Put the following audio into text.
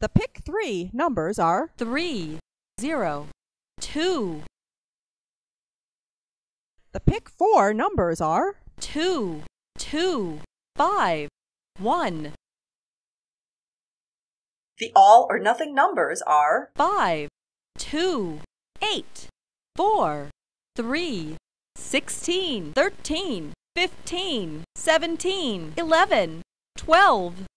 The pick 3 numbers are 3, 0, 2, the pick 4 numbers are 2, 2, 5, 1. The all or nothing numbers are 5, 2, 8, 4, 3, 16, 13, 15, 17, 11, 12.